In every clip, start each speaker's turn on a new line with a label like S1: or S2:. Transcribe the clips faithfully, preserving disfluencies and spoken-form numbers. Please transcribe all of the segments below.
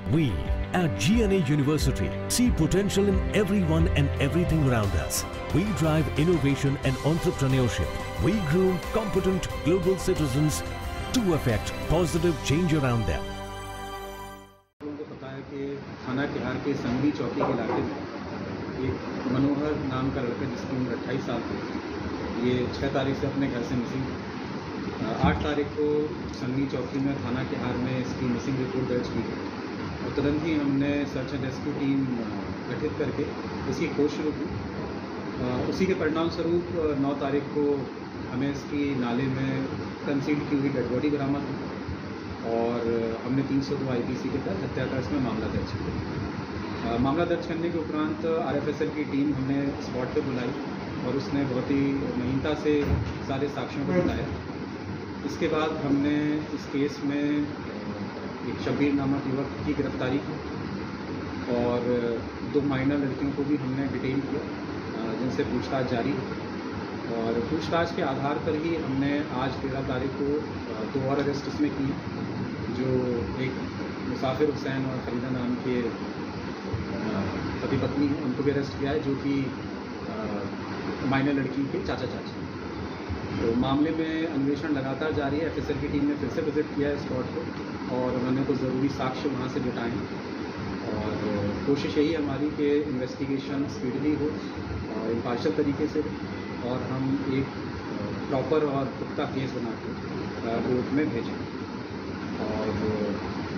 S1: We at G N A University see potential in everyone and everything around us. We drive innovation and entrepreneurship. We groom competent global citizens to affect positive change around them.
S2: उनको पता है कि थाना तिहाड़ के संगरी चौकी के इलाके में एक मनोहर नाम का लड़का जिसकी उम्र अट्ठाईस साल की, ये छः तारीख से अपने घर से मिसिंग। आठ तारीख को संगरी चौकी में थाना तिहाड़ में इसकी मिसिंग रिपोर्ट दर्ज की और तुरंत ही हमने सर्च एंड रेस्क्यू टीम गठित करके इसकी खोज शुरू की। उसी के परिणाम स्वरूप नौ तारीख को हमें इसकी नाले में कंसील की हुई डेड बॉडी बरामद हुई और हमने तीन सौ दो आई पी सी के तहत हत्या का इसमें मामला दर्ज किया। मामला दर्ज करने के उपरांत आर एफ एस एल की टीम हमने स्पॉट पे बुलाई और उसने बहुत ही नवीनता से सारे साक्ष्यों को बताया। इसके बाद हमने इस केस में एक शब्बीर नामक युवक की गिरफ्तारी की और दो माइनर लड़कियों को भी हमने डिटेन किया जिनसे पूछताछ जारी है और पूछताछ के आधार पर ही हमने आज तेरह तारीख को दो और अरेस्ट इसमें की, जो एक मुसाफिर हुसैन और फरीदा नाम के पति पत्नी हैं, उनको भी अरेस्ट किया है, जो कि माइनर लड़की के चाचा चाची। तो मामले में अन्वेषण लगातार जारी है। एफ एस एल की टीम ने फिर से विजिट किया है स्पॉट को और उन्होंने कुछ ज़रूरी साक्ष्य वहाँ से जुटाए हैं और कोशिश यही हमारी कि इन्वेस्टिगेशन स्पीडली हो और इम्पार्शियल तरीके से और हम एक प्रॉपर और पुख्ता केस बना के कोर्ट में भेजें। और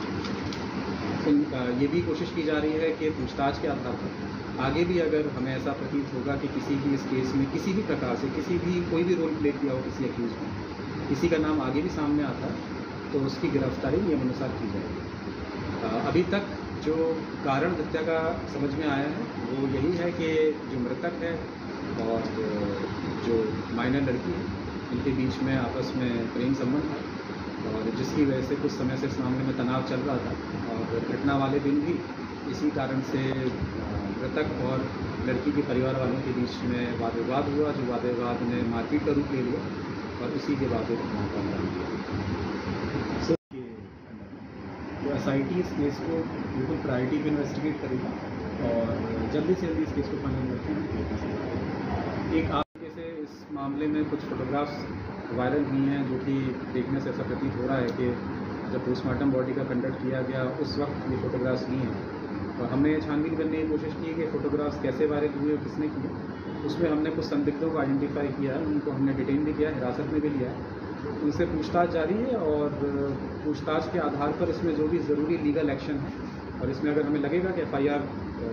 S2: ये भी कोशिश की जा रही है कि पूछताछ के आधार पर आगे भी अगर हमें ऐसा प्रतीत होगा कि किसी भी इस केस में किसी भी प्रकार से किसी भी कोई भी रोल प्ले किया हो किसी एक्यूज में, किसी का नाम आगे भी सामने आता है तो उसकी गिरफ्तारी नियमानुसार की जाएगी। अभी तक जो कारण हत्या का समझ में आया है वो यही है कि जो मृतक है और जो माइनर लड़की है इनके बीच में आपस में प्रेम संबंध है और जिसकी वजह से कुछ समय से इस मामले में तनाव चल रहा था और घटना वाले दिन भी इसी कारण से मृतक और लड़की के परिवार वालों के बीच में वाद विवाद हुआ, जो वाद विवाद ने मारपीट का रूप ले लिया और इसी के बाद घटना का अंजाम दिया। तो एस आई टी इस केस को बिल्कुल प्रायोरिटी पे इन्वेस्टिगेट करेगा और जल्दी से जल्दी इस केस को फाइनल करके एक आगे से इस मामले में कुछ फोटोग्राफ्स वायरल हुई हैं जो कि देखने से ऐसा प्रतीत हो रहा है कि जब पोस्टमार्टम बॉडी का कंडक्ट किया गया उस वक्त ये फ़ोटोग्राफ्स लिए हैं और हमने छानबीन करने की कोशिश की कि फ़ोटोग्राफ्स कैसे वायरल हुए और किसने किए। उसमें हमने कुछ संदिग्धों को आइडेंटिफाई किया है, उनको हमने डिटेन भी किया, हिरासत में भी लिया है, उनसे पूछताछ जारी है और पूछताछ के आधार पर इसमें जो भी ज़रूरी लीगल एक्शन है और इसमें अगर हमें लगेगा कि F I R.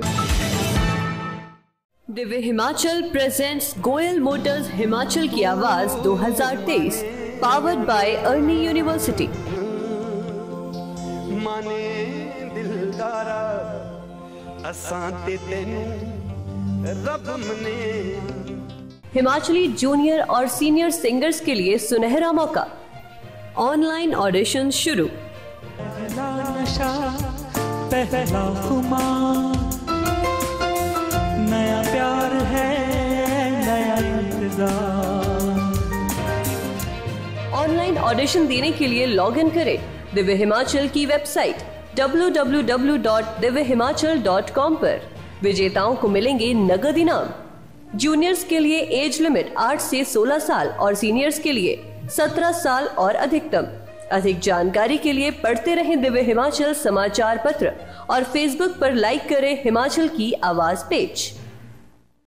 S3: Divya Himachal presents Goyal motors Himachal की आवाज दो हज़ार तेईस, पावर्ड बाय अर्नी यूनिवर्सिटी।
S4: माने दिलदारा असां ते तेनू रब मने।
S3: हिमाचली जूनियर और सीनियर सिंगर्स के लिए सुनहरा मौका। ऑनलाइन ऑडिशन शुरू।
S5: पहला नशा पहला खुमार, नया प्यार है नया इंतजार।
S3: ऑनलाइन ऑडिशन देने के लिए लॉग इन करें दिव्य हिमाचल की website W W W dot Divya Himachal dot com पर। विजेताओं को मिलेंगे नगद इनाम। जूनियर्स के लिए एज लिमिट आठ से सोलह साल और सीनियर्स के लिए सत्रह साल और अधिकतम। अधिक जानकारी के लिए पढ़ते रहें दिव्य हिमाचल समाचार पत्र और फेसबुक पर लाइक करें हिमाचल की आवाज पेज।